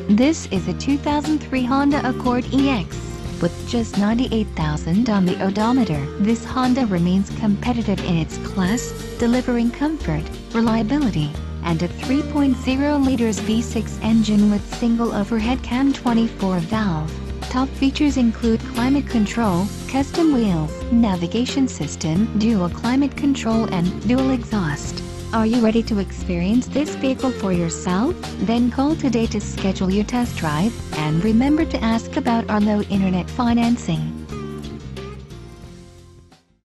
This is a 2003 Honda Accord EX. With just 98,000 on the odometer, this Honda remains competitive in its class, delivering comfort, reliability, and a 3.0 liters V6 engine with single overhead cam 24-valve. Top features include climate control, custom wheels, navigation system, dual climate control and dual exhaust. Are you ready to experience this vehicle for yourself? Then call today to schedule your test drive, and remember to ask about our low internet financing.